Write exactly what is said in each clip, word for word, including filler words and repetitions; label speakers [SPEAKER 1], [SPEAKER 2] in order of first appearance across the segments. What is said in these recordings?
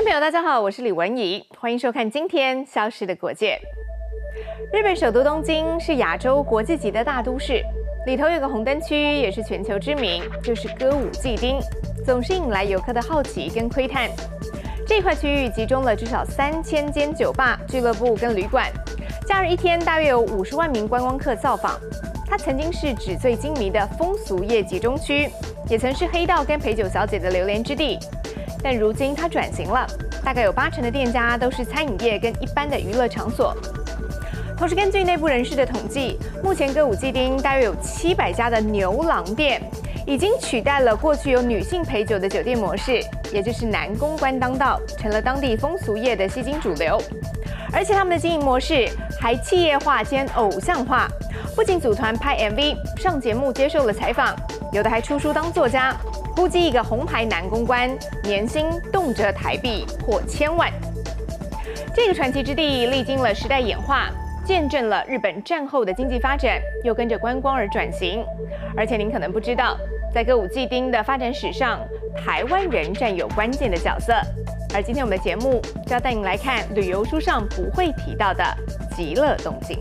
[SPEAKER 1] 朋友，大家好，我是李文怡，欢迎收看今天消失的国界。日本首都东京是亚洲国际级的大都市，里头有个红灯区，也是全球知名，就是歌舞伎町，总是引来游客的好奇跟窥探。这块区域集中了至少三千间酒吧、俱乐部跟旅馆，假日一天大约有五十万名观光客造访。它曾经是纸醉金迷的风俗业集中区，也曾是黑道跟陪酒小姐的流连之地。但如今它转型了，大概有八成的店家都是餐饮业跟一般的娱乐场所。同时，根据内部人士的统计，目前歌舞伎町大约有七百家的牛郎店，已经取代了过去有女性陪酒的酒店模式，也就是男公关当道，成了当地风俗业的吸金主流。而且他们的经营模式还企业化兼偶像化，不仅组团拍 M V、上节目接受了采访，有的还出书当作家。估计一个红牌男公关年薪动辄台币破千万。这个传奇之地历经了时代演化，见证了日本战后的经济发展，又跟着观光而转型。而且您可能不知道，在歌舞伎町的发展史上，台湾人占有关键的角色。而今天我们的节目就要带您来看旅游书上不会提到的极乐东京。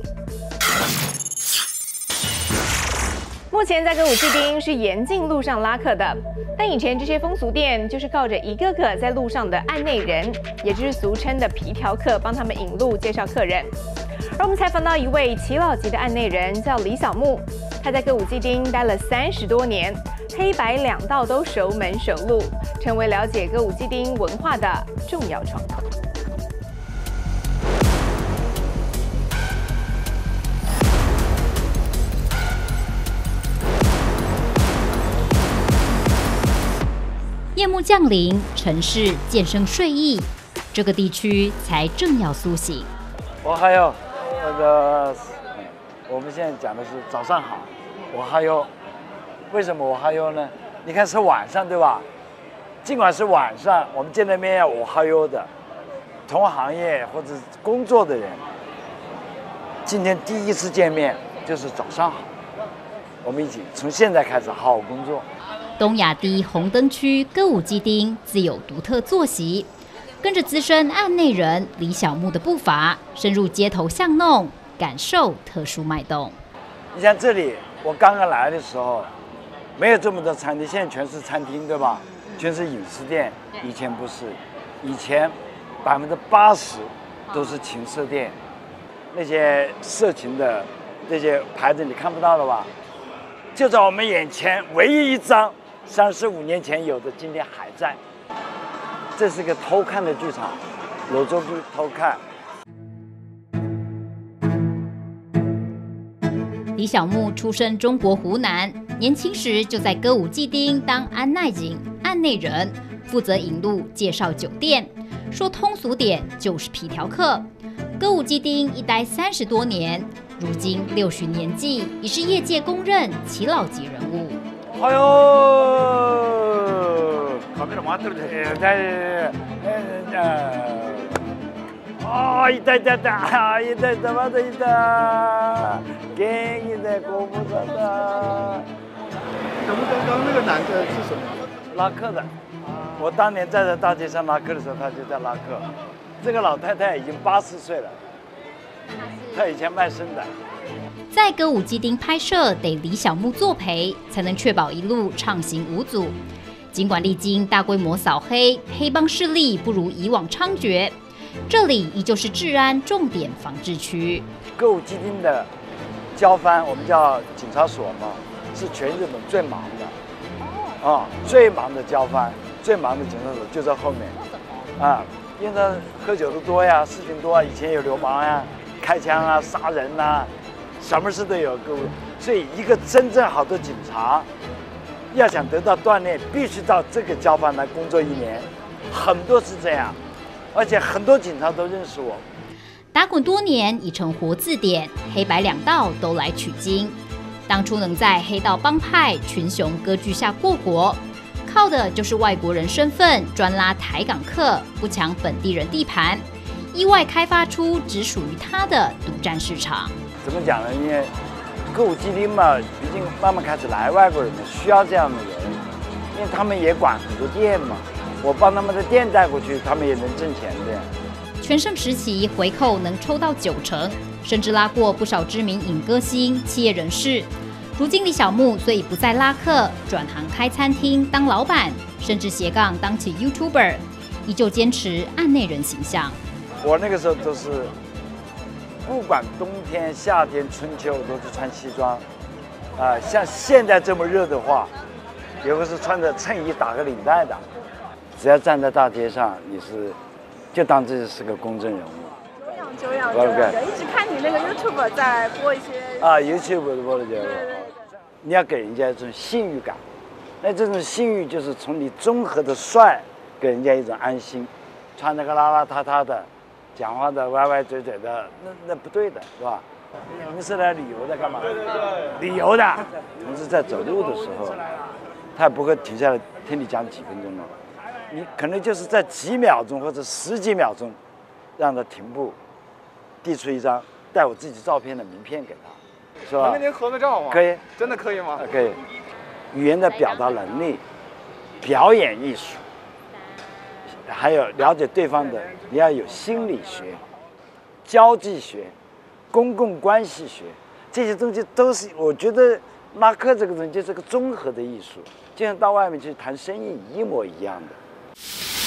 [SPEAKER 1] 目前在歌舞伎町是严禁路上拉客的，但以前这些风俗店就是靠着一个个在路上的案内人，也就是俗称的皮条客，帮他们引路介绍客人。而我们采访到一位耆老级的案内人，叫李小木，他在歌舞伎町待了三十多年，黑白两道都熟门熟路，成为了解歌舞伎町文化的重要窗口。
[SPEAKER 2] 夜幕降临，城市渐生睡意，这个地区才正要苏醒。
[SPEAKER 3] 我还有那个，我们现在讲的是早上好。我还有，为什么我还有呢？你看是晚上对吧？尽管是晚上，我们见到面我还有的同行业或者工作的人，今天第一次见面就是早上好。我们一起从现在开始好好工作。
[SPEAKER 2] 东亚第一红灯区歌舞伎町自有独特作息，跟着资深案内人李小木的步伐，深入街头巷弄，感受特殊脉动。
[SPEAKER 3] 你像这里，我刚刚来的时候，没有这么多餐厅，现在全是餐厅，对吧？全是饮食店。以前不是，以前百分之八十都是情色店，那些色情的那些牌子你看不到了吧？就在我们眼前，唯一一张。三十五年前有的，今天还在。这是个偷看的剧场，泸州剧偷看。
[SPEAKER 2] 李小木出身中国湖南，年轻时就在歌舞伎町当案内景、案内人，负责引路介绍酒店。说通俗点就是皮条客。歌舞伎町一待三十多年，如今六旬年纪，已是业界公认耆老级人物。
[SPEAKER 3] 哎呦，カメラ回ってるで。ああ、いたいたいた、あいたいた、まだいた。元気的ご無沙汰。
[SPEAKER 4] 咱们刚刚那个男的是什么？
[SPEAKER 3] 拉客的。我当年站在大街上拉客的时候，他就在拉客。这个老太太已经八十岁了，她以前卖身的。
[SPEAKER 2] 在歌舞伎町拍摄得李小木作陪，才能确保一路畅行无阻。尽管历经大规模扫黑，黑帮势力不如以往猖獗，这里依旧是治安重点防治区。
[SPEAKER 3] 歌舞伎町的交番，我们叫警察所嘛，是全日本最忙的。啊，最忙的交番，最忙的警察所就在后面。啊，因为他喝酒的多呀，事情多啊，以前有流氓呀，开枪啊，杀人呐、啊。什么事都有，各位，所以一个真正好的警察，要想得到锻炼，必须到这个交番来工作一年，很多是这样，而且很多警察都认识我。
[SPEAKER 2] 打滚多年已成活字典，黑白两道都来取经。当初能在黑道帮派群雄割据下过活，靠的就是外国人身份，专拉台港客，不抢本地人地盘，意外开发出只属于他的独占市场。
[SPEAKER 3] 怎么讲呢？因为歌舞伎町嘛，毕竟慢慢开始来外国人嘛，需要这样的人，因为他们也管很多店嘛。 我帮他们的店带过去，他们也能挣钱的。
[SPEAKER 2] 全盛时期回扣能抽到九成，甚至拉过不少知名影歌星、企业人士。如今李小牧虽已不再拉客，转行开餐厅当老板，甚至斜杠当起 YouTuber， 依旧坚持案内人形象。
[SPEAKER 3] 我那个时候都是，不管冬天、夏天、春秋，都是穿西装。啊、呃，像现在这么热的话，有个是穿着衬衣打个领带的。只要站在大街上，你是就当自己是个公众人物。
[SPEAKER 5] 久仰久仰久仰久，一直看你那个 YouTube 在播一些
[SPEAKER 3] 啊 ，YouTube 播的节目。你要给人家一种信誉感，那这种信誉就是从你综合的帅，给人家一种安心。穿那个邋邋遢遢的，讲话的歪歪嘴嘴的，那那不对的，是吧？你们是来旅游的干嘛？对对对，旅游的。同志在走路的时候，他也不会停下来听你讲几分钟了，你可能就是在几秒钟或者十几秒钟，让他停步，递出一张带我自己照片的名片给他，是吧？
[SPEAKER 4] 能跟您合个照吗？
[SPEAKER 3] 可以，
[SPEAKER 4] 真的可以吗？
[SPEAKER 3] 可以。语言的表达能力、表演艺术，还有了解对方的，你要有心理学、交际学、公共关系学，这些东西都是我觉得拉客这个东西就是个综合的艺术，就像到外面去谈生意一模一样的。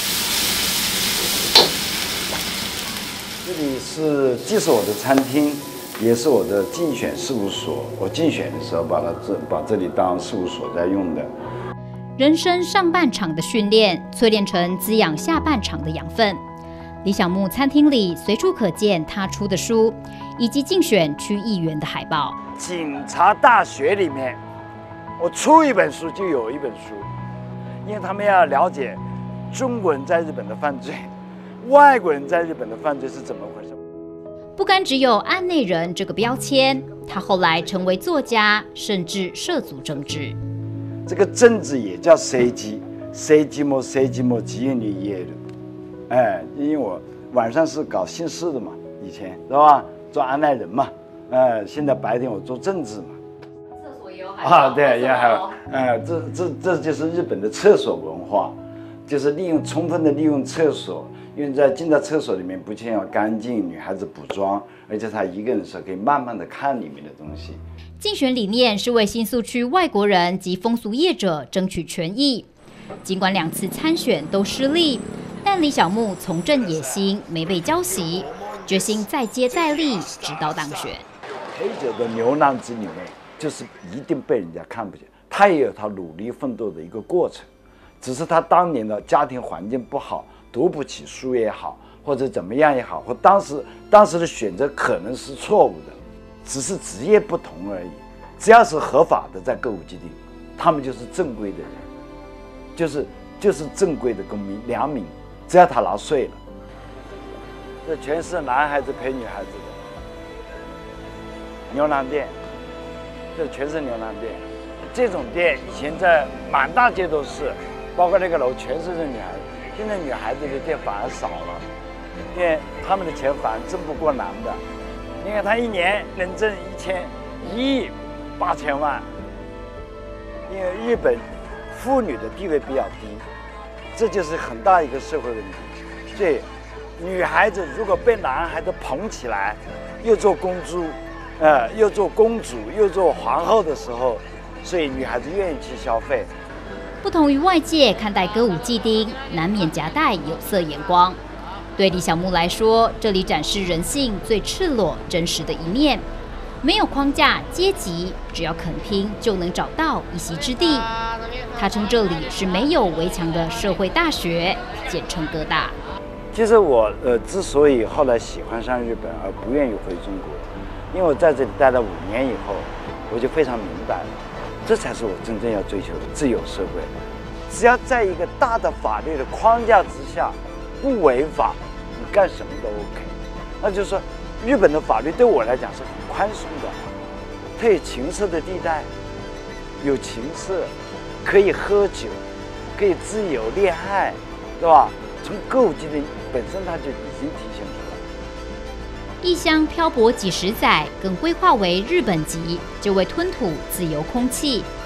[SPEAKER 3] 这里是既是我的餐厅，也是我的竞选事务所。我竞选的时候把它这把这里当事务所在用的。
[SPEAKER 2] 人生上半场的训练，淬炼成滋养下半场的养分。李小牧餐厅里随处可见他出的书，以及竞选区议员的海报。
[SPEAKER 3] 警察大学里面，我出一本书就有一本书，因为他们要了解中国人在日本的犯罪，外国人在日本的犯罪是怎么回事。
[SPEAKER 2] 不甘只有案内人这个标签，他后来成为作家，甚至涉足政治。
[SPEAKER 3] 这个政治也叫政治，政治も政治も自由に言える。哎，因为我晚上是搞刑事的嘛，以前是吧？做案内人嘛，呃，现在白天我做政治嘛。
[SPEAKER 2] 厕所也有海报啊，
[SPEAKER 3] 对，也还有，呃，这这这就是日本的厕所文化，就是利用充分的利用厕所，因为在进到厕所里面不仅要干净，女孩子补妆，而且她一个人的时候可以慢慢的看里面的东西。
[SPEAKER 2] 竞选理念是为新宿区外国人及风俗业者争取权益，尽管两次参选都失利，但李小牧从政野心没被浇熄，决心再接再厉，直到当选。
[SPEAKER 3] 黑者的牛郎织女妹就是一定被人家看不见，他也有他努力奋斗的一个过程，只是他当年的家庭环境不好，读不起书也好，或者怎么样也好，或当时当时的选择可能是错误的，只是职业不同而已。只要是合法的在歌舞伎町，他们就是正规的人，就是就是正规的公民良民。只要他拿税了，这全是男孩子陪女孩子的牛郎店，这全是牛郎店。这种店以前在满大街都是，包括那个楼全是这女孩子。现在女孩子的店反而少了，因为他们的钱反而挣不过男的。你看他一年能挣一千一亿八千万，因为日本妇女的地位比较低。这就是很大一个社会问题，所以女孩子如果被男孩子捧起来，又做公主，呃，又做公主，又做皇后的时候，所以女孩子愿意去消费。
[SPEAKER 2] 不同于外界看待歌舞伎町，难免夹带有色眼光。对李小牧来说，这里展示人性最赤裸、真实的一面，没有框架、阶级，只要肯拼就能找到一席之地。他称这里是没有围墙的社会大学，简称哥大。
[SPEAKER 3] 其实我呃之所以后来喜欢上日本而不愿意回中国，因为我在这里待了五年以后，我就非常明白了，这才是我真正要追求的自由社会。只要在一个大的法律的框架之下，不违法，你干什么都 OK。那就是说，日本的法律对我来讲是很宽松的，它有情色的地带，有情色。可以喝酒，可以自由恋爱，对吧？从歌舞伎町本身它就已经体现出来。
[SPEAKER 2] 异乡漂泊几十载，更规划为日本籍，就为吞吐自由空气。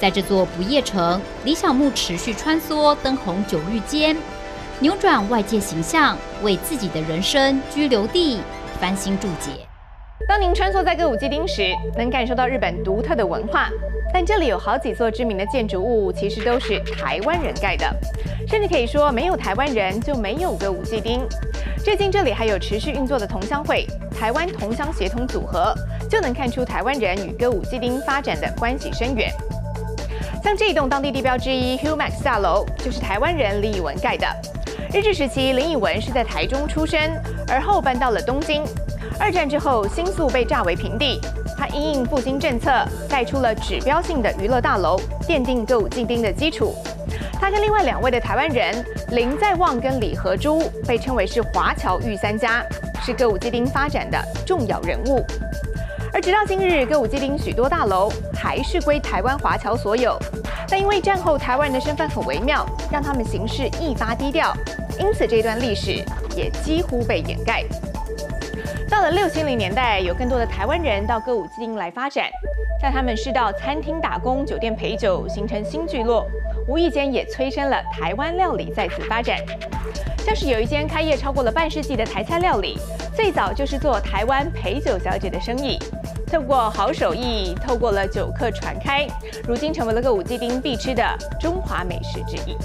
[SPEAKER 2] 在这座不夜城，李小牧持续穿梭灯红酒绿间，扭转外界形象，为自己的人生居留地翻新注解。
[SPEAKER 1] 当您穿梭在歌舞伎町时，能感受到日本独特的文化。但这里有好几座知名的建筑物，其实都是台湾人盖的，甚至可以说没有台湾人就没有歌舞伎町。最近这里还有持续运作的同乡会——台湾同乡协同组合，就能看出台湾人与歌舞伎町发展的关系深远。像这一栋当地地标之一 Humax 大楼，就是台湾人李以文盖的。日治时期，林以文是在台中出生，而后搬到了东京。二战之后，新宿被炸为平地。他因应复兴政策，盖出了指标性的娱乐大楼，奠定歌舞伎町的基础。他跟另外两位的台湾人林在望跟李和珠，被称为是华侨御三家，是歌舞伎町发展的重要人物。而直到今日，歌舞伎町许多大楼还是归台湾华侨所有，但因为战后台湾人的身份很微妙，让他们行事愈发低调，因此这段历史也几乎被掩盖。到了六七零年代，有更多的台湾人到歌舞伎町来发展，但他们是到餐厅打工、酒店陪酒，形成新聚落，无意间也催生了台湾料理在此发展。像是有一间开业超过了半世纪的台菜料理，最早就是做台湾陪酒小姐的生意，透过好手艺，透过了酒客传开，如今成为了歌舞伎町必吃的中华美食之一。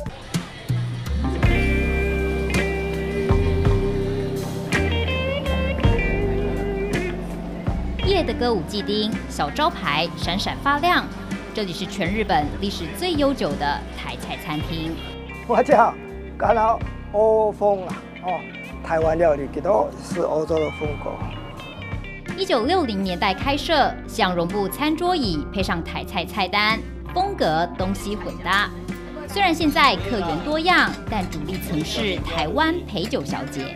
[SPEAKER 2] 夜的歌舞伎町，小招牌闪闪发亮。这里是全日本历史最悠久的台菜餐厅。
[SPEAKER 6] 我叫干了欧风啊，哦，台湾料理其实是欧洲的风格。
[SPEAKER 2] 一九六零年代开设，向绒布餐桌椅配上台菜菜单，风格东西混搭。虽然现在客源多样，但主力曾是台湾陪酒小姐。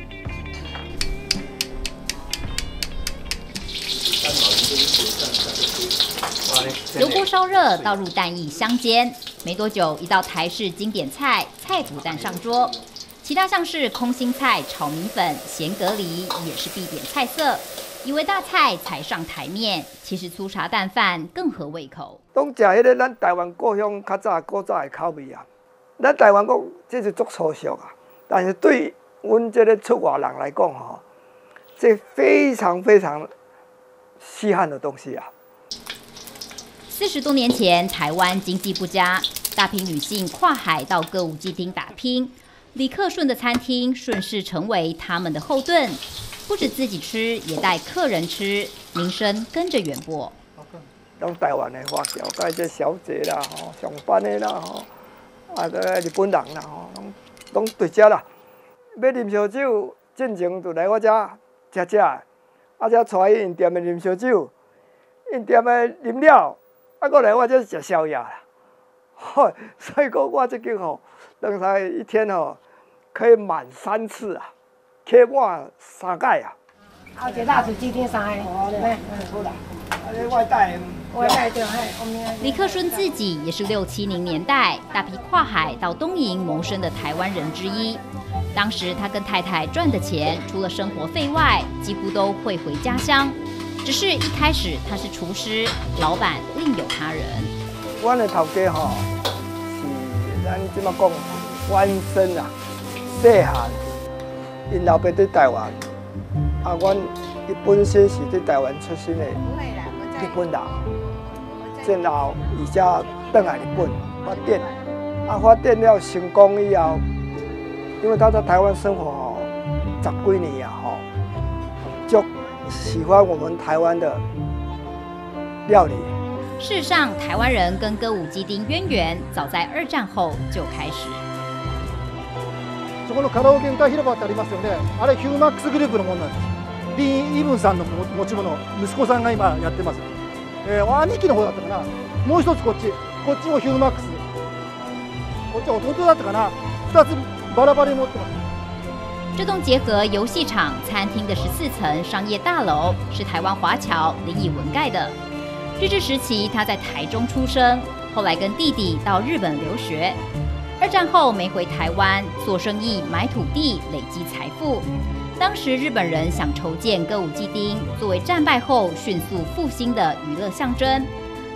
[SPEAKER 2] 油锅烧热，倒入蛋液香煎，没多久，一道台式经典菜菜脯蛋上桌。其他像是空心菜、炒米粉、咸蛤蜊也是必点菜色。以为大菜才上台面，其实粗茶淡饭更合胃口。
[SPEAKER 6] 拢食迄个咱台湾故乡较早古早的口味啊，咱台湾国这是足粗俗啊，但是对阮这个出外人来讲吼，这非常非常稀罕的东西啊。
[SPEAKER 2] 四十多年前，台湾经济不佳，大批女性跨海到歌舞伎町打拼，李克顺的餐厅顺势成为他们的后盾，不止自己吃，也带客人吃，名声跟着远播。
[SPEAKER 6] 拢台湾的华侨，甲这小姐啦，吼，上班的啦，吼，啊，个日本人啦，吼，拢拢对遮啦。要啉烧酒，进前就来我遮食食，啊，遮带因店的啉烧酒，因店的啉了。啊，过来我这食宵夜啦，吼，所以讲我这间吼，等下一天吼可以满三次啊，客满三届啊。
[SPEAKER 7] 后一个蜡烛机顶三个，哎，好啦，
[SPEAKER 6] 啊，这外带，
[SPEAKER 7] 外带对，嘿，我们。
[SPEAKER 2] 李克顺自己也是六七零年代大批跨海到东瀛谋生的台湾人之一。当时他跟太太赚的钱，除了生活费外，几乎都汇回家乡。只是一开始他是厨师，老板另有他人。
[SPEAKER 6] 阮的头家吼，是咱即马讲原生啊，细汉，因老爸在台湾，啊，阮伊本身是在台湾出生的日本人，然后伊才转来日本发展，啊，发展了成功以后，因为他在台湾生活吼十几年啊，吼，就喜欢我们台湾的料理。
[SPEAKER 2] 事实上，台湾人跟歌舞伎町渊源早在二战后就开始。
[SPEAKER 4] そこのカラオケ歌広場ってありますよね。あれヒューマックスグループのものなんです。リン・イブンさんの持ち物、息子さんが今やってます。えー、兄貴の方だったかな。もう一つこっち、こっちもヒューマックス。こっち弟だったかな。二つバラバラに持ってます。
[SPEAKER 2] 这栋结合游戏场、餐厅的十四层商业大楼是台湾华侨林以文盖的。日治时期，他在台中出生，后来跟弟弟到日本留学。二战后没回台湾，做生意买土地，累积财富。当时日本人想筹建歌舞伎町，作为战败后迅速复兴的娱乐象征。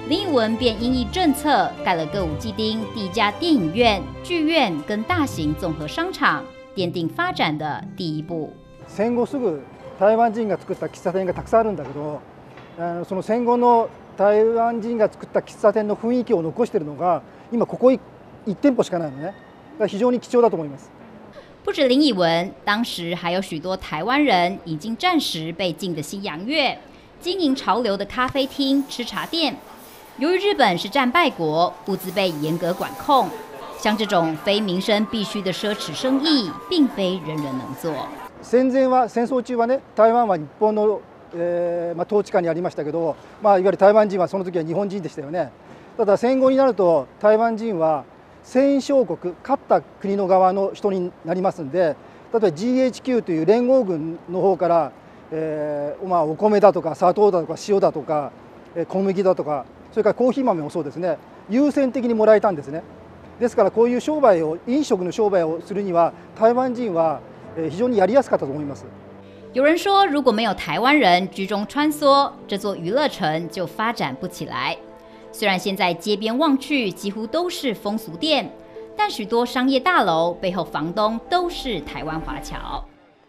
[SPEAKER 2] 林义文便因应政策，盖了歌舞伎町第一家电影院、剧院跟大型综合商场，奠定发展的第一步。
[SPEAKER 4] 戦後すぐ台湾人が作った喫茶店がたくさんあるんだけど、あのその戦後の台湾人が作った喫茶店の雰囲気を残しているのが今ここいち店舗しかないのね。だから非常に貴重だと思います。
[SPEAKER 2] 不止林以文，当时还有许多台湾人已经暂时被禁的西洋乐，经营潮流的咖啡厅、吃茶店。由于日本是战败国，物资被严格管控，像这种非民生必须的奢侈生意，并非人人能做。
[SPEAKER 4] 戦前は戦争中はね、台湾は日本の、えーまあ、統治下にありましたけど、まあ、いわゆる台湾人はその時は日本人でしたよね。ただ戦後になると台湾人は戦勝国、勝った国の側の人になりますんで、例えば ジーエイチキュー という連合軍の方から、えーまあ、お米だとか砂糖だとか塩だとか小麦だとか、それからコーヒー豆もそうですね、優先的にもらえたんですね。ですからこういう商売を、飲食の商売をするには台湾人は非常にやりやすかったと思います。
[SPEAKER 2] 有人说，如果没有台湾人居中穿梭，这座娱乐城就发展不起来。虽然现在街边望去几乎都是风俗店，但许多商业大楼背后房东都是台湾华侨。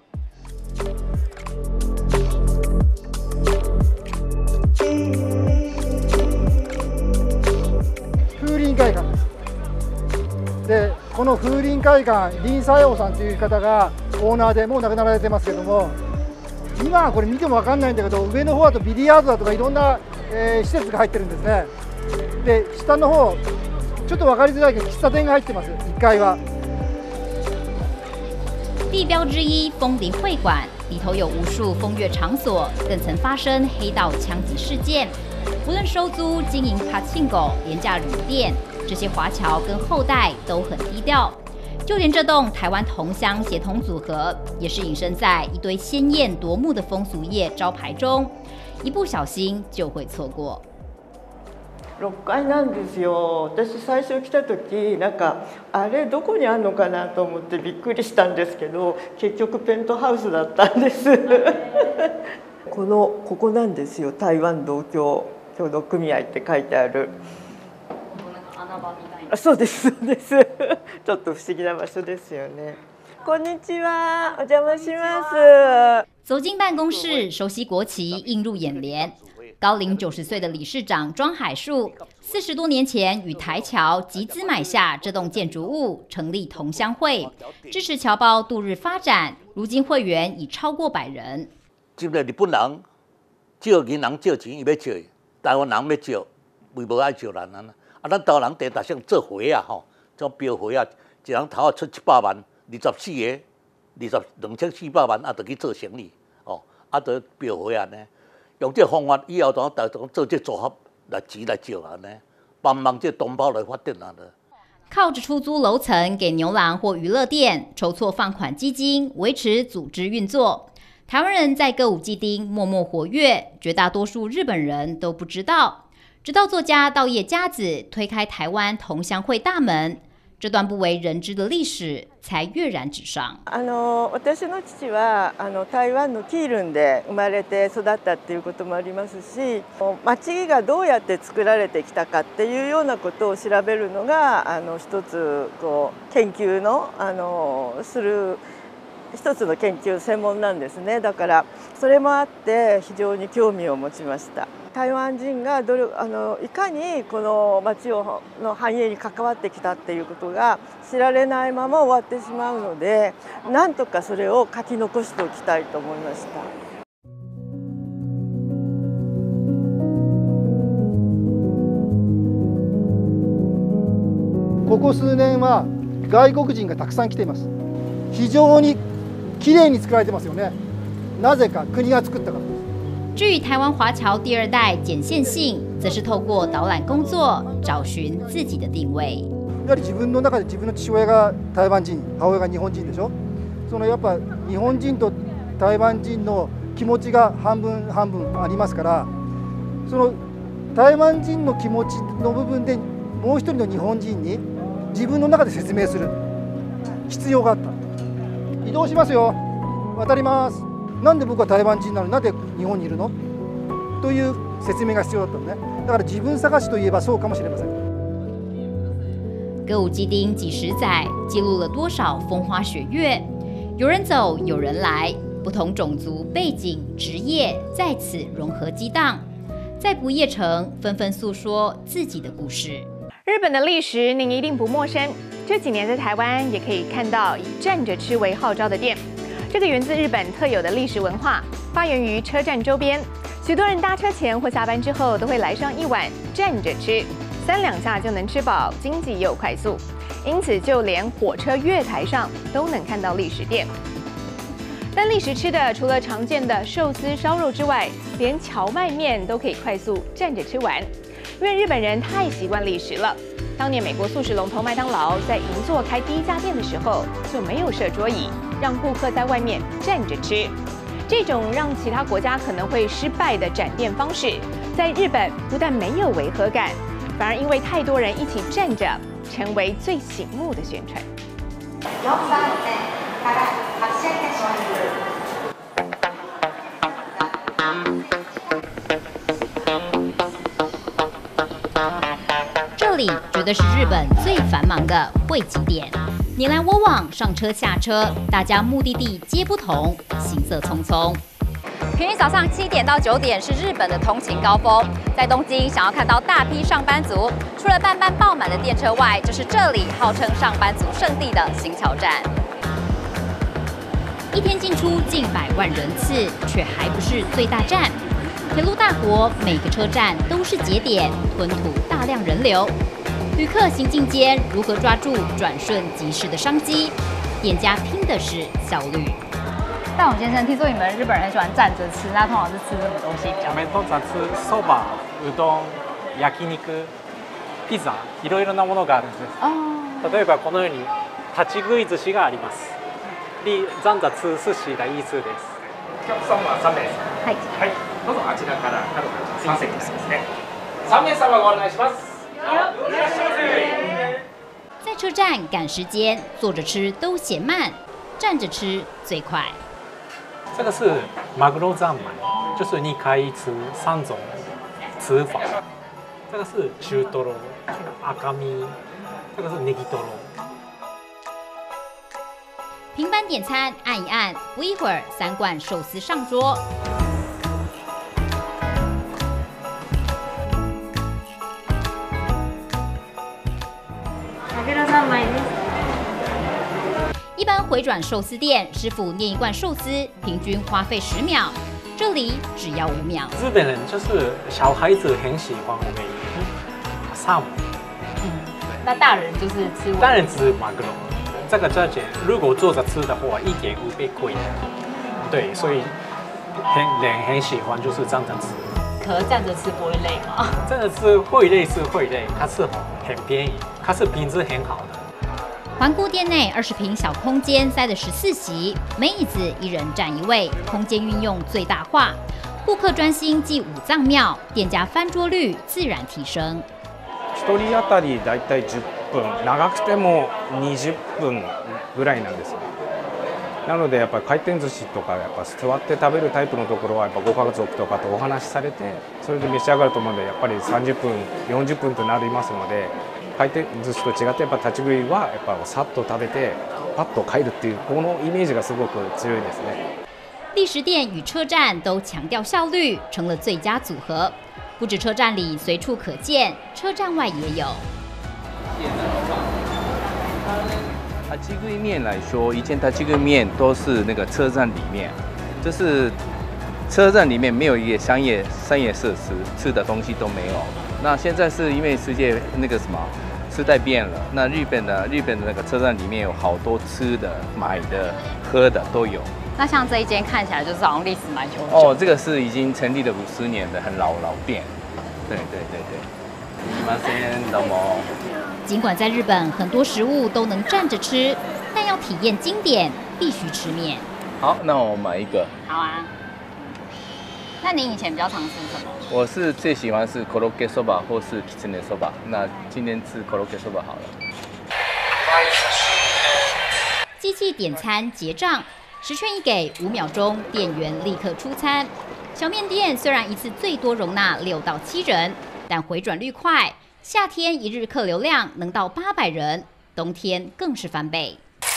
[SPEAKER 4] 風林会館です。で、この風林会館、林佐陽さんという方がオーナーでもう亡くなられてますけども、今はこれ見ても分かんないんだけど、上の方だとビリヤードだとかいろんな、えー、施設が入ってるんですね。で、下の方ちょっと分かりづらいけど喫茶店が入ってます。いっかいは。
[SPEAKER 2] 地标之一枫林会馆里头有无数风月场所，更曾发生黑道枪击事件。无论收租、经营帕庆狗、廉价旅店，这些华侨跟后代都很低调。就连这栋台湾同乡协同组合，也是隐身在一堆鲜艳夺目的风俗业招牌中，一不小心就会错过。
[SPEAKER 8] ろっかいなんですよ。私最初来た時なんかあれどこにあるのかなと思ってびっくりしたんですけど、結局ペントハウスだったんです。このここなんですよ。台湾同郷協同組合って書いてある。そうですそうです。ちょっと不思議な場所ですよね。こんにちは、お邪魔します。
[SPEAKER 2] 走进办公室，熟悉国旗映入眼帘。高龄九十岁的理事长庄海树，四十多年前与台侨集资买下这栋建筑物，成立同乡会，支持侨胞度日发展。如今会员已超过百人。
[SPEAKER 9] 即个日本人借银人借钱，伊要借；台湾人要借，为无爱借咱啊。啊，咱台湾人地大像做花啊吼，种标花啊，一人头啊出七百万，二十四个，二十两千四百万啊，就去做生意哦，啊，就标花安尼。用这方法以后，咱就做这组合来钱来借安尼，帮忙这同胞来发展啊。
[SPEAKER 2] 靠着出租楼层给牛郎或娱乐店筹措放款基金，维持组织运作。台湾人在歌舞伎町默默活跃，绝大多数日本人都不知道。直到作家稻叶佳子推开台湾同乡会大门，这段不为人知的历史才跃然纸上。
[SPEAKER 8] あの私の父はあの台湾のキールンで生まれて育ったっていうこともありますし、町がどうやって作られてきたかっていうようなことを調べるのがあの一つこう研究のあのする一つの研究専門なんですね。だからそれもあって非常に興味を持ちました。台湾人がどれあのいかにこの町をの繁栄に関わってきたっていうことが知られないまま終わってしまうので、なんとかそれを書き残しておきたいと思いました。
[SPEAKER 4] ここ数年は外国人がたくさん来ています。非常にきれいに作られてますよね。なぜか国が作ったからです。
[SPEAKER 2] 至于台湾华侨第二代简宪信，则是透过导览工作找寻自己的定位。
[SPEAKER 4] やはり自分の中で自分の父親が台湾人、母親が日本人でしょ。そのやっぱ日本人と台湾人の気持ちが半分半分ありますから、その台湾人の気持ちの部分でもう一人の日本人に自分の中で説明する必要があった。移動しますよ。渡ります。なんで僕は台湾人なのになんで日本にいるのという説明が必要だったのね。だから自分探しといえばそうかもしれません。
[SPEAKER 2] 歌舞伎町几十载，记录了多少风花雪月？有人走，有人来，不同种族、背景、职业在此融合激荡，在不夜城纷纷诉说自己的故事。
[SPEAKER 1] 日本的历史您一定不陌生，这几年在台湾也可以看到以站着吃为号召的店。这个源自日本特有的历史文化，发源于车站周边，许多人搭车前或下班之后都会来上一碗站着吃。三两下就能吃饱，经济又快速，因此就连火车月台上都能看到历史店。但历史吃的除了常见的寿司、烧肉之外，连荞麦面都可以快速站着吃完，因为日本人太习惯历史了。当年美国速食龙头麦当劳在银座开第一家店的时候，就没有设桌椅，让顾客在外面站着吃。这种让其他国家可能会失败的展店方式，在日本不但没有违和感，反而因为太多人一起站着，成为最醒目的宣传。
[SPEAKER 2] 这里绝对是日本最繁忙的汇集点，你来我往，上车下车，大家目的地皆不同，行色匆匆。平均早上七点到九点是日本的通勤高峰，在东京想要看到大批上班族，除了班班爆满的电车外，就是这里号称上班族圣地的新桥站。一天进出近百万人次，却还不是最大站。铁路大国，每个车站都是节点，吞吐大量人流。旅客行进间如何抓住转瞬即逝的商机？店家拼的是效率。大勇先生，听说你们日本人很喜欢站着吃，那通常是吃什么东西？
[SPEAKER 10] 我们通常吃そば、うどん、焼肉、ピザ、いろいろなものがあるんです。例えばこのように立ち食い寿司があります。で、站着吃寿司的意思です。お客様は三名。はい。はい。どうぞあちらから角から三席ですね。三名様ご案内します。いらっしゃいませ。
[SPEAKER 2] 在车站赶时间，坐着吃都嫌慢，站着吃最快。
[SPEAKER 10] 这个是マグロ三昧，就是你可以吃三种吃法。这个是中トロ、赤身，这个是ネギトロ。
[SPEAKER 2] 平板点餐，按一按，不一会儿，三罐寿司上桌。一般回转寿司店，师傅念一罐寿司，平均花费十秒，这里只要五秒。
[SPEAKER 10] 日本人就是小孩子很喜欢我们萨姆，
[SPEAKER 2] 嗯，那大人就是吃。
[SPEAKER 10] 大人吃马格罗，这个价钱如果坐着吃的话，一点五倍贵。对，所以很人很喜欢就是这样子吃。
[SPEAKER 2] 可是站着吃不会累吗？
[SPEAKER 10] 站着吃会累是会累，它是很便宜，它是品质很好的。
[SPEAKER 2] 环顾店内二十平小空间塞了十四席，每椅子一人占一位，空间运用最大化，顾客专心祭五脏庙，店家翻桌率自然提升。
[SPEAKER 11] 一人当たりだいたいじゅっぷん、長くてもにじゅっぷんぐらいなんですよ。なのでやっぱり回転寿司とかやっぱ座って食べるタイプのところはやっぱご家族とかとお話しされて、それで召し上がると思うのでやっぱりさんじゅっぷん、よんじゅっぷんとなりますので。回転寿司と違ってやっぱ立ち食いはやっぱさっと食べてパッと帰るっていうこのイメージがすごく強いですね。
[SPEAKER 2] 历史店与车站都强调效率，成了最佳组合。不止车站里随处可见，车站外也有。
[SPEAKER 12] 立ち食い面来说，以前立ち食い面都是那个车站里面，就是车站里面没有一个商业商业设施，吃的东西都没有。那现在是因为世界那个什么时代变了，那日本的日本的那个车站里面有好多吃的、买的、喝的都有。
[SPEAKER 2] 那像这一间看起来就是好像历史蛮悠久。
[SPEAKER 12] 哦，这个是已经成立了五十年的很老老店。对对对对。すみません、どうも。
[SPEAKER 2] 尽管在日本很多食物都能站着吃，但要体验经典，必须吃面。
[SPEAKER 12] 好，那我买一个。
[SPEAKER 2] 好啊。那您以前比较常吃什么？
[SPEAKER 12] 我是最喜欢是 koroke soba 或是 kitsune soba。那今天吃 koroke soba 好了。
[SPEAKER 2] 机器点餐结账，十券一给，五秒钟，店员立刻出餐。 小面店虽然一次最多容纳六到七人，但回转率快，夏天一日客流量能到八百人，冬天更是翻倍。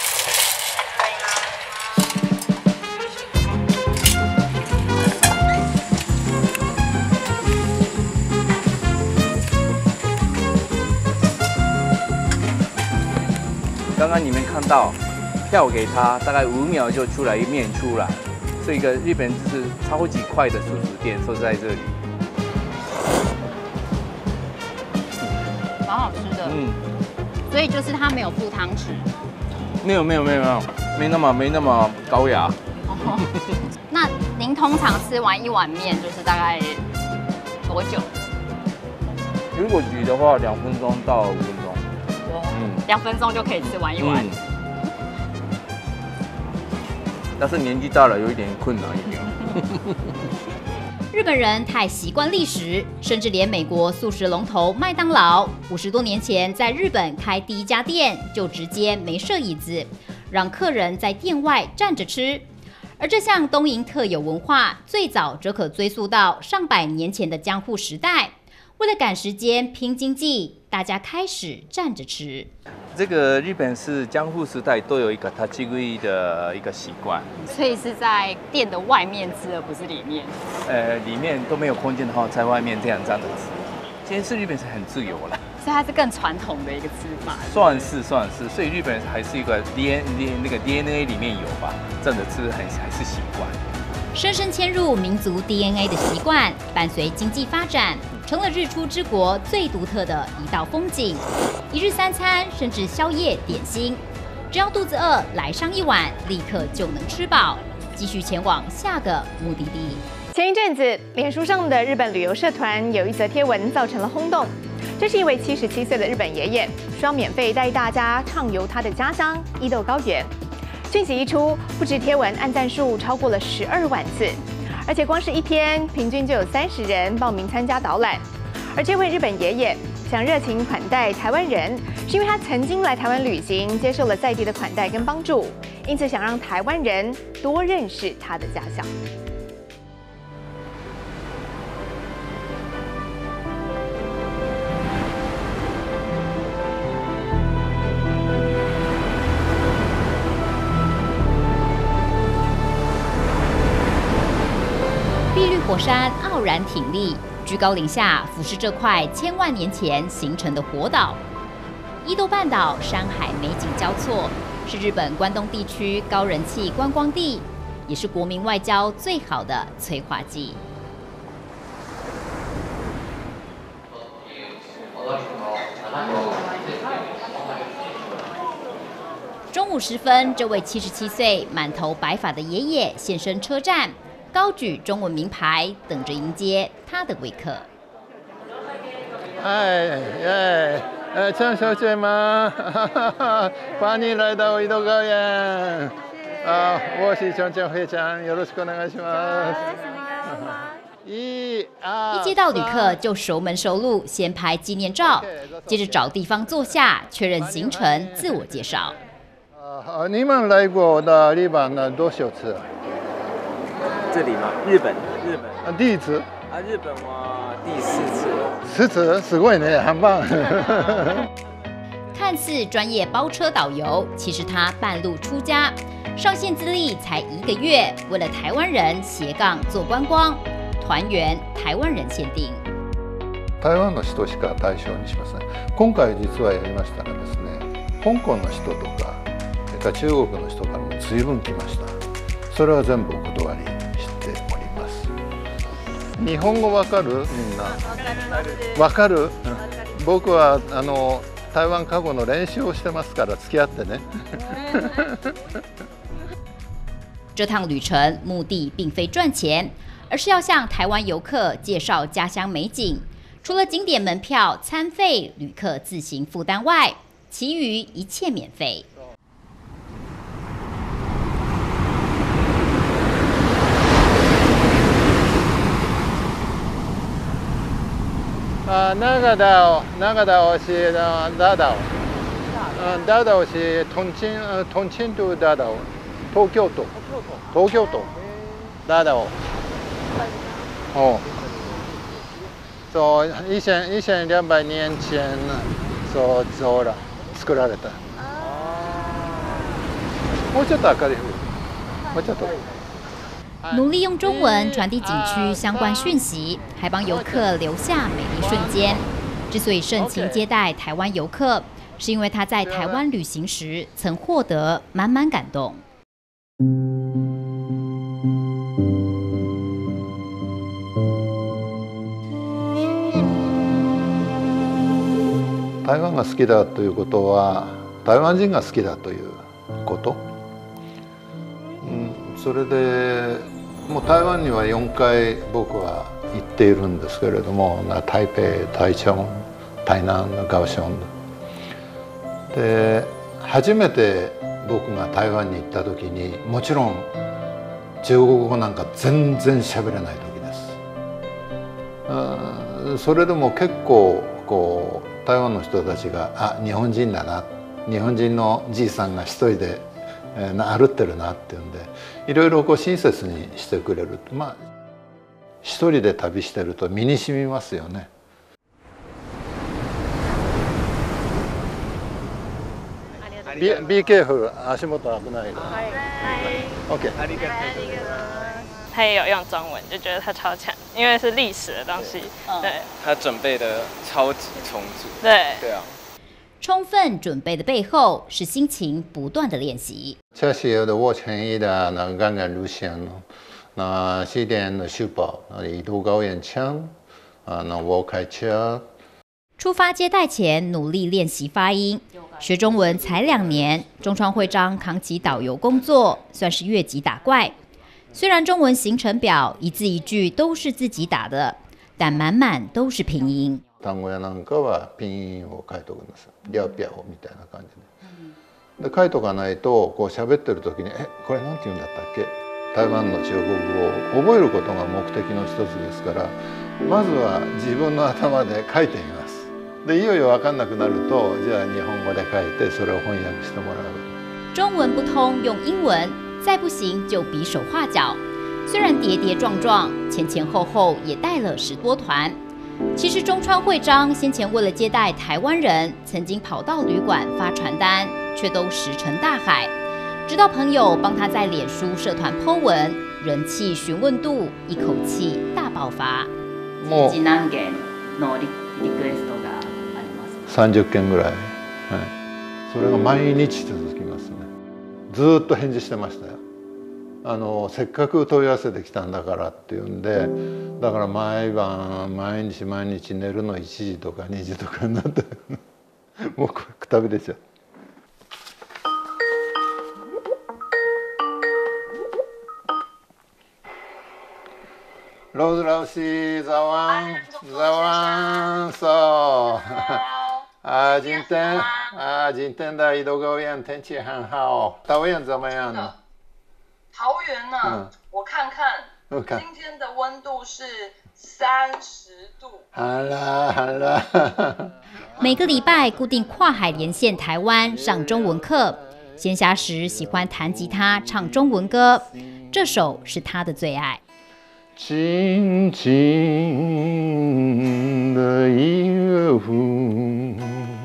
[SPEAKER 12] 刚刚你们看到，票给他，大概五秒就出来一面出来，是一个日本就是超级快的素食店，就在这里。
[SPEAKER 2] 蛮好吃的，嗯，所以就是它没有附汤匙。
[SPEAKER 12] 没有没有没有没有，没那么没那么高雅。
[SPEAKER 2] 哦，那您通常吃完一碗面就是大概多久？
[SPEAKER 12] 如果举的话，两分钟到五分钟。
[SPEAKER 2] 嗯，两分钟就可以吃完一碗。嗯、
[SPEAKER 12] 但是年纪大了，有一点困难一点。
[SPEAKER 2] 日本人太习惯历史，甚至连美国素食龙头麦当劳，五十多年前在日本开第一家店，就直接没设椅子，让客人在店外站着吃。而这项东瀛特有文化，最早则可追溯到上百年前的江户时代。为了赶时间、拼经济，大家开始站着吃。
[SPEAKER 12] 这个日本是江户时代都有一个立ち食い的一个习惯，
[SPEAKER 2] 所以是在店的外面吃，而不是里面。
[SPEAKER 12] 呃，里面都没有空间的话，在外面这样站着吃。今天是日本是很自由了，
[SPEAKER 2] 所以它是更传统的一个吃法。
[SPEAKER 12] 算是算是，所以日本人还是一个 D N 那个 D N A 里面有吧，站着吃还还是习惯。
[SPEAKER 2] 深深嵌入民族 D N A 的习惯，伴随经济发展，成了日出之国最独特的一道风景。一日三餐，甚至宵夜点心，只要肚子饿，来上一碗，立刻就能吃饱，继续前往下个目的地。
[SPEAKER 1] 前一阵子，脸书上的日本旅游社团有一则贴文造成了轰动。这是一位七十七岁的日本爷爷，说要免费带大家畅游他的家乡伊豆高原。讯息一出，不止贴文按赞数超过了十二万次，而且光是一天平均就有三十人报名参加导览。而这位日本爷爷想热情款待台湾人，是因为他曾经来台湾旅行，接受了在地的款待跟帮助，因此想让台湾人多认识他的家乡。
[SPEAKER 2] 碧绿火山傲然挺立，居高临下俯视这块千万年前形成的活岛。伊豆半岛山海美景交错，是日本关东地区高人气观光地，也是国民外交最好的催化剂。中午时分，这位七十七岁、满头白发的爷爷现身车站。高举中文名牌，等着迎接他的贵客。
[SPEAKER 13] 哎哎，呃，张小姐吗？欢迎来到伊豆高原。啊，我是张江会长，よろしくお願いします。
[SPEAKER 2] 一接到旅客就熟门熟路，先拍纪念照，接着找地方坐下，确认行程，自我介绍。
[SPEAKER 13] 啊，你们来过的地方呢多少次？
[SPEAKER 14] 这里吗？日本，日本
[SPEAKER 13] 啊，第一次
[SPEAKER 14] 啊，日本我第四次，
[SPEAKER 13] 四次，すごいね，很棒。
[SPEAKER 2] 看似专业包车导游，其实他半路出家，上线资历才一个月，为了台湾人斜杠做观光，团圆台湾人限定。
[SPEAKER 13] 台湾の人しか対象にしません。今回実はやりましたらですね、香港の人とか、それから中国の人からも随分来ました。それは全部お断り。日本語わかる？みんな。わかる？僕はあの台湾過去の練習をしてますから付き合ってね。
[SPEAKER 2] 这趟旅程目的并非赚钱，而是要向台湾游客介绍家乡美景。除了景点门票、餐费旅客自行负担外，其余一切免费。
[SPEAKER 13] 아, 나가다오, 나가다오시 다다오. 어, 다다오시 돈친, 어, 돈친도 다다오. 도쿄도. 도쿄도. 다다오. 哦。そう一千一千两百年前そうそうら作られた。もうちょっと明るい。もうちょっと。
[SPEAKER 2] 努力用中文传递景区相关讯息，还帮游客留下美丽瞬间。之所以盛情接待台湾游客，是因为他在台湾旅行时曾获得满满感动。
[SPEAKER 13] 台湾が好きだということは台湾人が好きだということ、うん、それでもう台湾にはよんかい僕は行っているんですけれども、台北、台中、台南、高雄で初めて僕が台湾に行った時にもちろん中国語なんか全然喋れない時です。それでも結構こう台湾の人たちが「あ、日本人だな」日本人のじいさんが一人で、えー、歩ってるなっていうんでいろいろこう親切にしてくれる。まあ一人で旅してると身に染みますよね。Be, be careful， 足元危ない的。OK。
[SPEAKER 15] 他也有用中文，就觉得他超强，因为是历史的东西。对，
[SPEAKER 14] 他准备的超级充足。
[SPEAKER 15] 对，
[SPEAKER 14] 对啊。
[SPEAKER 2] 充分准备的背后是心情不断的练习。
[SPEAKER 13] 这是有的我权益的那个感染路线了，那西点的修保，那移动高原枪，啊，那我开车。
[SPEAKER 2] 出发接待前努力练习发音，学中文才两年，中川会章扛起导游工作，算是越级打怪。虽然中文行程表一字一句都是自己打的，但满满都是拼音。
[SPEAKER 13] 単語やなんかはピン音を書いておくんです。リャピャオみたいな感じで。で書いとかないとこう喋ってる時にえこれなんて言うんだったっけ？台湾の中国語を覚えることが目的の一つですから、まずは自分の頭で書いてみます。でいよいよ分かんなくなるとじゃあ日本語で書いてそれを翻訳してもらう。
[SPEAKER 2] 中文不通用英文。再不行就比手画脚，虽然跌跌撞撞，前前后后也带了十多团。其实中川会章先前为了接待台湾人，曾经跑到旅馆发传单，却都石沉大海。直到朋友帮他在脸書社团 po 文，人气询问度一口气大爆发。
[SPEAKER 16] もう何件のリクエストがありますか？
[SPEAKER 13] さんじゅっけんぐらい、はい、それが毎日続きますね。ずっと返事してましたよ。あのせっかく問い合わせてきたんだからっていうんで、だから毎晩毎日毎日寝るのいちじとかにじとかになってもうくたびれちゃう。罗子老师，早安，早安，so。啊，今天啊，今天的移动高原天气很好。桃园怎么样呢？
[SPEAKER 17] 桃园呢、啊嗯，我看看，今天的温度是三十度。
[SPEAKER 13] 好啦好啦。
[SPEAKER 2] 每个礼拜固定跨海连线台湾上中文课，闲暇时喜欢弹吉他唱中文歌，这首是他的最爱。
[SPEAKER 13] 轻轻的音符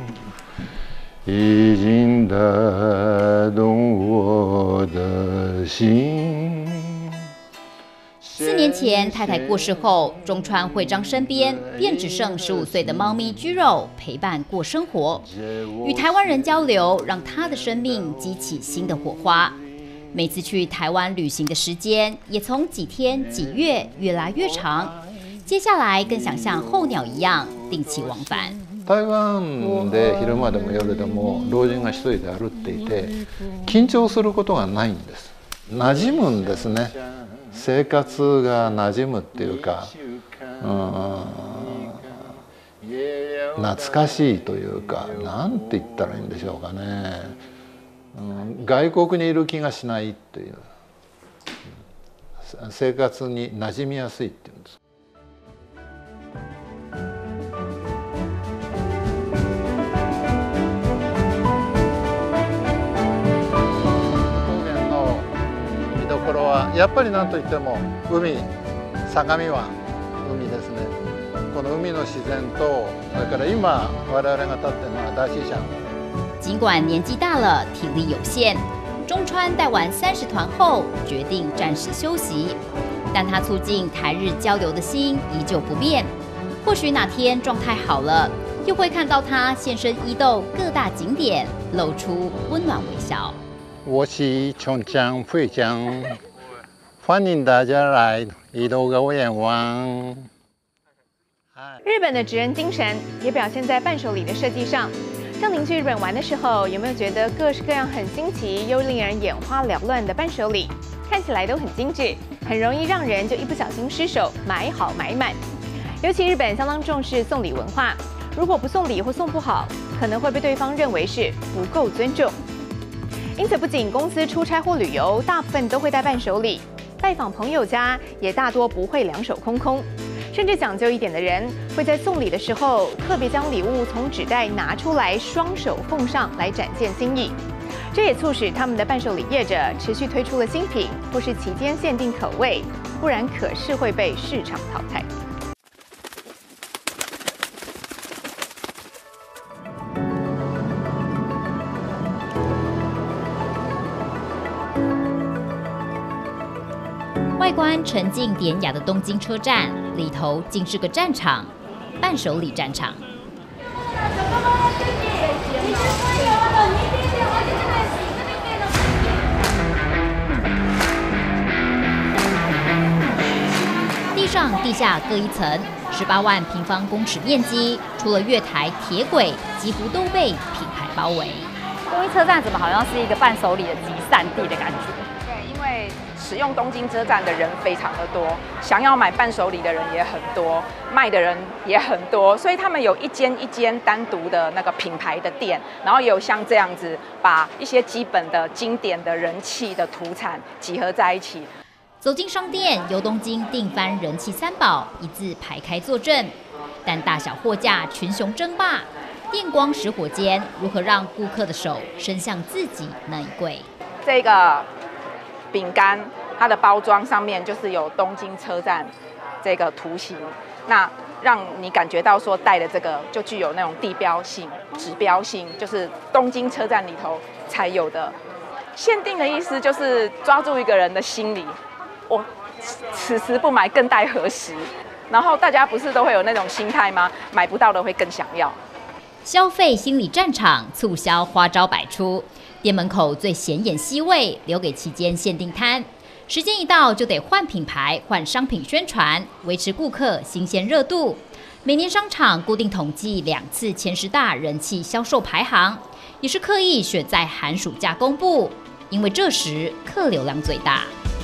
[SPEAKER 13] 已经打动我的心。
[SPEAKER 2] 四年前太太过世后，中川会章身边便只剩十五岁的猫咪居肉陪伴过生活。与台湾人交流，让他的生命激起新的火花。每次去台湾旅行的时间也从几天几月越来越长，接下来更想像候鸟一样定期往返。
[SPEAKER 13] 台湾で昼間でも夜でも老人が一人で歩っていて緊張することがないんです。馴染むんですね。生活が馴染むっていうか、うん、懐かしいというか、なんて言ったらいいんでしょうかね。うん、外国にいる気がしないっていう、生活に馴染みやすいっていうんです。高原の見どころはやっぱり何といっても海、相模湾、 海ですね。この海の自然と、それから今我々が立ってるのは大師乡。
[SPEAKER 2] 尽管年纪大了，体力有限，中川带完三十团后，决定暂时休息。但他促进台日交流的心依旧不变。或许哪天状态好了，又会看到他现身伊豆各大景点，露出温暖微笑。
[SPEAKER 13] 我是琼江会长，欢迎大家来伊豆高原玩。
[SPEAKER 1] 日本的职人精神也表现在伴手礼的设计上。像您去日本玩的时候，有没有觉得各式各样很新奇又令人眼花缭乱的伴手礼？看起来都很精致，很容易让人就一不小心失手买好买满。尤其日本相当重视送礼文化，如果不送礼或送不好，可能会被对方认为是不够尊重。因此，不仅公司出差或旅游，大部分都会带伴手礼；拜访朋友家，也大多不会两手空空。甚至讲究一点的人，会在送礼的时候特别将礼物从纸袋拿出来，双手奉上来展现心意。这也促使他们的伴手礼业者持续推出了新品或是期间限定口味，不然可是会被市场淘汰。
[SPEAKER 2] 外观沉静典雅的东京车站，里头竟是个战场——伴手礼战场。地上地下各一层，十八万平方公尺面积，除了月台、铁轨，几乎都被品牌包围。
[SPEAKER 18] 东京车站怎么好像是一个伴手礼的集散地的感觉？对，因为使用东京车站的人非常的多，想要买伴手礼的人也很多，卖的人也很多，所以他们有一间一间单独的那个品牌的店，然后也有像这样子把一些基本的经典的人气的土产集合在一起。
[SPEAKER 2] 走进商店，由东京定番人气三宝一字排开坐镇，但大小货架群雄争霸，电光石火间，如何让顾客的手伸向自己那一柜？
[SPEAKER 18] 这个饼干，它的包装上面就是有东京车站这个图形，那让你感觉到说带的这个就具有那种地标性、指标性，就是东京车站里头才有的。限定的意思就是抓住一个人的心理。我此时不买更待何时？然后大家不是都会有那种心态吗？买不到的会更想要。
[SPEAKER 2] 消费心理战场，促销花招百出，店门口最显眼 C 位留给期间限定摊，时间一到就得换品牌、换商品宣传，维持顾客新鲜热度。每年商场固定统计两次前十大人气销售排行，也是刻意选在寒暑假公布，因为这时客流量最大。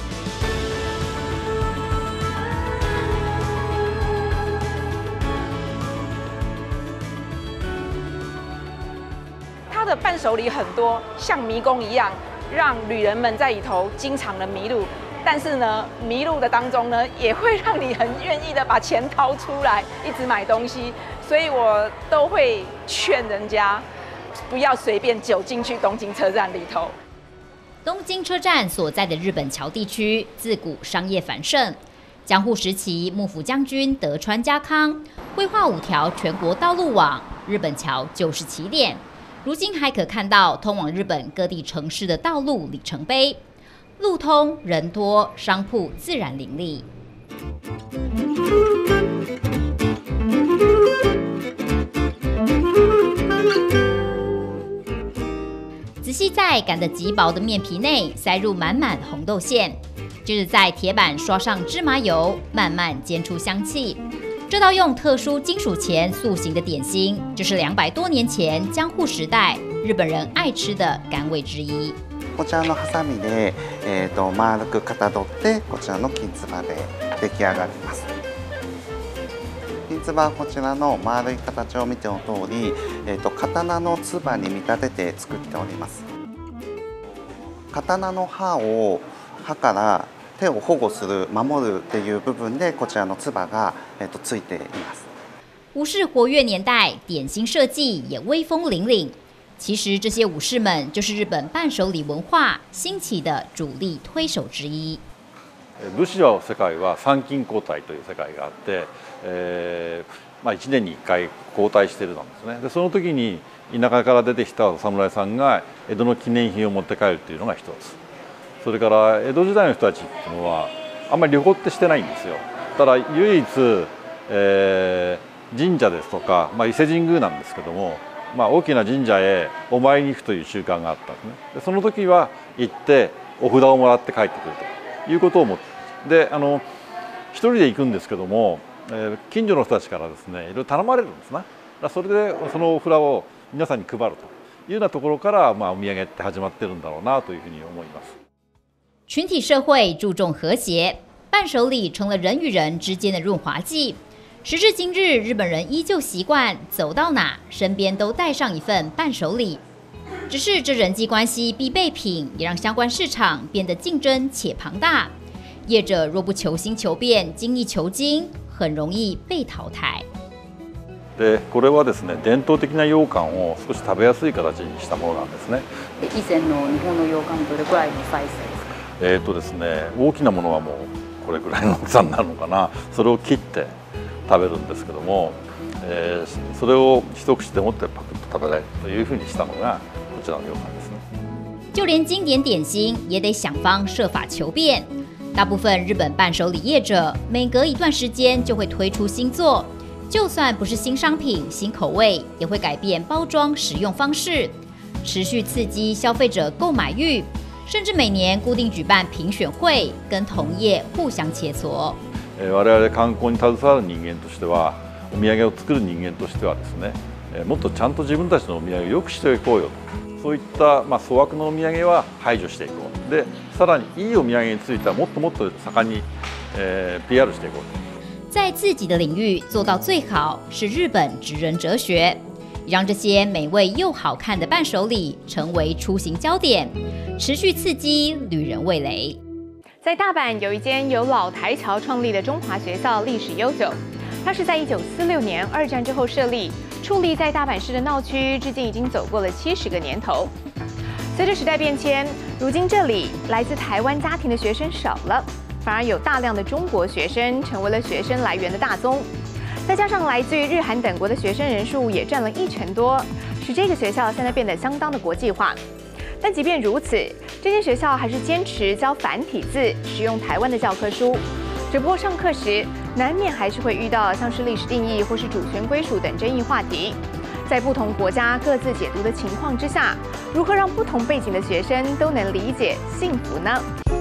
[SPEAKER 18] 它的伴手礼很多，像迷宫一样，让旅人们在里头经常的迷路。但是呢，迷路的当中呢，也会让你很愿意的把钱掏出来，一直买东西。所以我都会劝人家不要随便走进去东京车站里头。
[SPEAKER 2] 东京车站所在的日本桥地区，自古商业繁盛。江户时期，幕府将军德川家康规划五条全国道路网，日本桥就是起点。如今还可看到通往日本各地城市的道路里程碑，路通人多，商铺自然林立。仔细在擀得极薄的面皮内塞入满满红豆馅，接着在铁板刷上芝麻油，慢慢煎出香气。这道用特殊金属钳塑形的点心，就是两百多年前江户时代日本人爱吃的甘味之一。
[SPEAKER 19] こちらのハサミで、えーと丸くかたどってこちらのきんつばで出来上がります。きんつばはこちらの丸い形を見ての通り、えーと刀のつばに見立てて作っております。刀の刃を刃から手を保護する、守るっていう部分でこちらのつばが、えーとついています。
[SPEAKER 2] 武士活跃年代，点心设计也威风凛凛。其实这些武士们就是日本伴手礼文化兴起的主力推手之一。
[SPEAKER 20] 武士の世界は参勤交代という世界があって、えーまあ、いちねんにいっかい交代してるなんですね。でその時に田舎から出てきたお侍さんが江戸の記念品を持って帰るというのが一つ。それから江戸時代の人たちっていうのはあんまり旅行ってしてないんですよ。ただ唯一、えー、神社ですとか、まあ、伊勢神宮なんですけども、まあ、大きな神社へお参りに行くという習慣があったんですね。でその時は行ってお札をもらって帰ってくるということを思ってであの一人で行くんですけども、えー、近所の人たちからですねいろいろ頼まれるんですね。だそれでそのお札を皆さんに配るというようなところから、まあ、お土産って始まってるんだろうなというふうに思います。
[SPEAKER 2] 群体社会注重和谐，伴手礼成了人与人之间的润滑剂。时至今日，日本人依旧习惯走到哪身边都带上一份伴手礼。只是这人际关系必备品，也让相关市场变得竞争且庞大。业者若不求新求变、精益求精，很容易被淘汰。
[SPEAKER 20] でこれはですね伝統的な羊羹を少し食べやすい形にしたものなんですね。
[SPEAKER 16] 以前の日本の羊羹どれくらいのサイズですか？
[SPEAKER 20] えーとですね、大きなものはもうこれぐらいの大きさになるのかな。それを切って食べるんですけども、えー、それを一口でもってパクッと食べられるというふうにしたのがこちらの羊羹ですね。
[SPEAKER 2] 就连经典点心也得想方设法求变。大部分日本伴手礼业者每隔一段时间就会推出新作，就算不是新商品、新口味，也会改变包装使用方式，持续刺激消费者购买欲。甚至每年固定举办评选会，跟同业互相切磋。
[SPEAKER 20] 我々観光に携わる人間としては、お土産を作る人間としてはですね、もっとちゃんと自分たちのお土産を良くしていこうよと、そういったまあ粗悪のお土産は排除していこう。で、さらにいいお土産についてはもっともっと盛んに、えー、ピーアール していこうと。
[SPEAKER 2] 在自己的领域做到最好，是日本职人哲学。让这些美味又好看的伴手礼成为出行焦点，持续刺激旅人味蕾。
[SPEAKER 1] 在大阪有一间由老台侨创立的中华学校，历史悠久。它是在一九四六年二战之后设立，矗立在大阪市的闹区，至今已经走过了七十个年头。随着时代变迁，如今这里来自台湾家庭的学生少了，反而有大量的中国学生成为了学生来源的大宗。再加上来自于日韩等国的学生人数也占了一成多，使这个学校现在变得相当的国际化。但即便如此，这间学校还是坚持教繁体字，使用台湾的教科书。只不过上课时难免还是会遇到像是历史定义或是主权归属等争议话题。在不同国家各自解读的情况之下，如何让不同背景的学生都能理解幸福呢？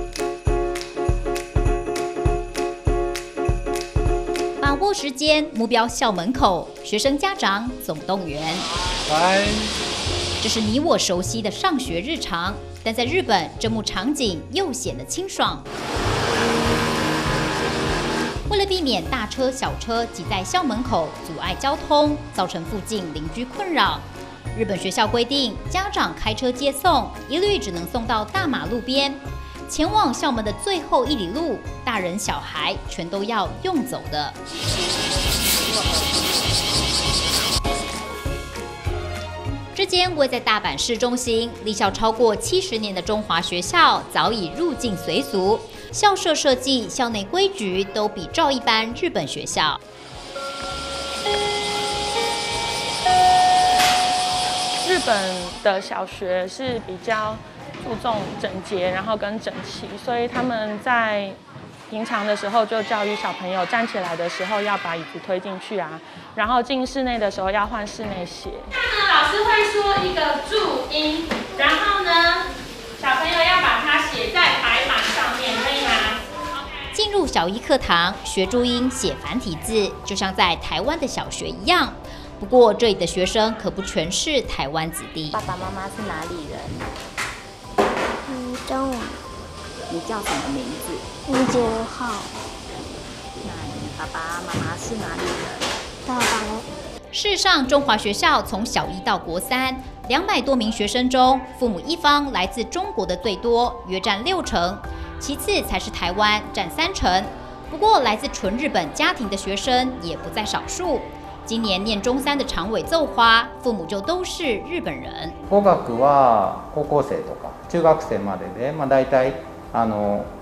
[SPEAKER 2] 把握时间，目标校门口，学生家长总动员。
[SPEAKER 10] 来，
[SPEAKER 2] 这是你我熟悉的上学日常，但在日本，这幕场景又显得清爽。为了避免大车小车挤在校门口阻碍交通，造成附近邻居困扰，日本学校规定，家长开车接送，一律只能送到大马路边。前往校门的最后一里路，大人小孩全都要用走的。这间位在大阪市中心、立校超过七十年的中华学校，早已入境随俗，校舍设计、校内规矩都比照一般日本学校。
[SPEAKER 15] 日本的小学是比较注重整洁，然后跟整齐，所以他们在平常的时候就教育小朋友站起来的时候要把椅子推进去啊，然后进室内的时候要换室内鞋。
[SPEAKER 21] 那老师会说一个注音，然后呢，小朋友要把它写在白板上面，可以吗？
[SPEAKER 2] 进入小一课堂学注音、写繁体字，就像在台湾的小学一样。不过这里的学生可不全是台湾子弟。
[SPEAKER 22] 爸爸妈妈是哪里人？
[SPEAKER 23] 嗯，中文。
[SPEAKER 22] 你叫什么名字？
[SPEAKER 23] 五九号。
[SPEAKER 22] 那你爸爸妈妈是哪里人？
[SPEAKER 23] 大阪。
[SPEAKER 2] 事实上，中华学校从小一到国三，两百多名学生中，父母一方来自中国的最多，约占六成，其次才是台湾，占三成。不过，来自纯日本家庭的学生也不在少数。今年念中三的长尾奏花，父母就都是日本人。
[SPEAKER 24] 語学は高校生とか中学生までで、まあ大体あの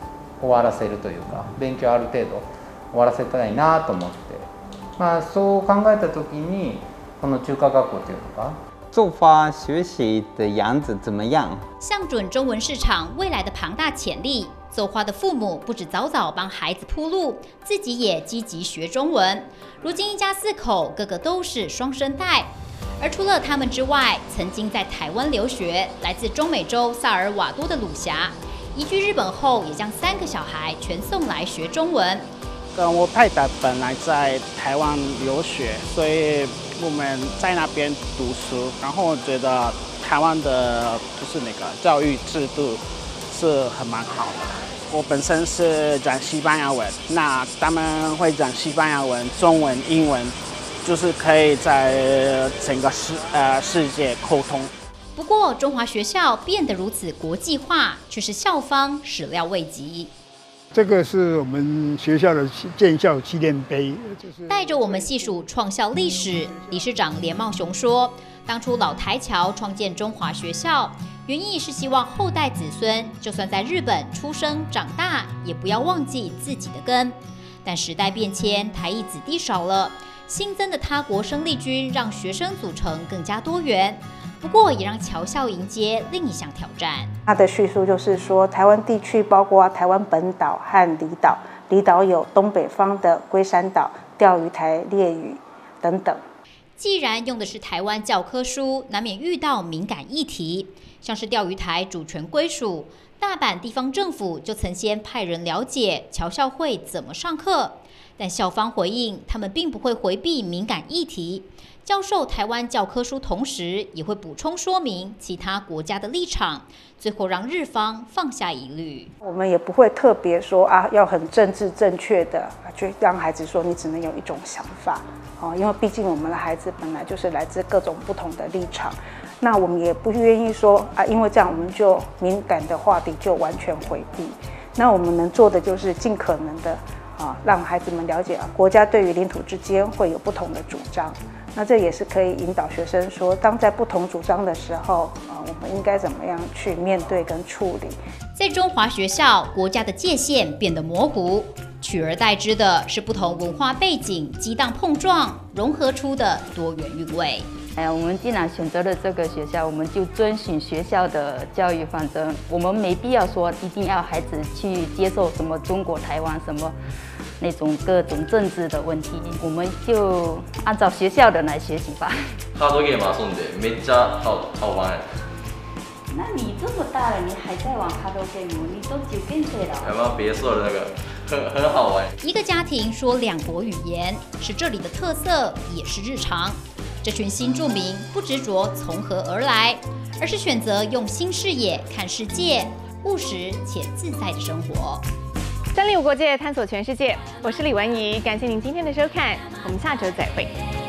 [SPEAKER 3] 終わらせるというか、勉強ある程度終わらせたいなと思って、まあそう考えた時にこの中華学校というのか。
[SPEAKER 5] 做花学习的样子怎么样？
[SPEAKER 2] 向准中文市场未来的庞大潜力，奏花的父母不止早早帮孩子铺路，自己也积极学中文。如今一家四口，个个都是双声带。而除了他们之外，曾经在台湾留学，来自中美洲萨尔瓦多的鲁霞，移居日本后，也将三个小孩全送来学中文。
[SPEAKER 7] 跟我太太本来在台湾留学，所以我们在那边读书，然后我觉得台湾的就是那个教育制度是很蛮好的。我本身是讲西班牙文，那他们会讲西班牙文、中文、英文，就是可以在整个世呃世界沟通。
[SPEAKER 2] 不过，中华学校变得如此国际化，却是校方始料未及。
[SPEAKER 24] 这个是我们学校的建校纪念碑，就是
[SPEAKER 2] 带着我们细数创校历史。理事长连茂雄说，当初老台侨创建中华学校，原意是希望后代子孙就算在日本出生长大，也不要忘记自己的根。但时代变迁，台裔子弟少了，新增的他国生力军让学生组成更加多元。不过，也让侨校迎接另一项挑战。
[SPEAKER 25] 它的叙述就是说，台湾地区包括台湾本岛和离岛，离岛有东北方的龟山岛、钓鱼台、烈屿等等。
[SPEAKER 2] 既然用的是台湾教科书，难免遇到敏感议题，像是钓鱼台主权归属，大阪地方政府就曾先派人了解侨校会怎么上课，但校方回应，他们并不会回避敏感议题。教授台湾教科书，同时也会补充说明其他国家的立场，最后让日方放下疑虑。
[SPEAKER 25] 我们也不会特别说啊，要很政治正确的去让孩子说你只能有一种想法哦，因为毕竟我们的孩子本来就是来自各种不同的立场。那我们也不愿意说啊，因为这样我们就敏感的话题就完全回避。那我们能做的就是尽可能的啊，让孩子们了解啊，国家对于领土之间会有不同的主张。那这也是可以引导学生说，当在不同主张的时候，啊，我们应该怎么样去面对跟处理。
[SPEAKER 2] 在中华学校，国家的界限变得模糊，取而代之的是不同文化背景激荡碰撞，融合出的多元韵味。
[SPEAKER 26] 哎呀，我们既然选择了这个学校，我们就遵循学校的教育方针。我们没必要说一定要孩子去接受什么中国台湾什么那种各种政治的问题，我们就按照学校的来学习吧。
[SPEAKER 27] カードゲーム遊んでめっちゃ好好玩。
[SPEAKER 22] 那你这么大了，你还在玩卡多 game？ 你都九岁了。
[SPEAKER 27] 有没有别说的那个很很好玩？
[SPEAKER 2] 一个家庭说两国语言是这里的特色，也是日常。这群新住民不执着从何而来，而是选择用新视野看世界，务实且自在的生活。
[SPEAKER 1] 三零五国界探索全世界，我是李文怡，感谢您今天的收看，我们下周再会。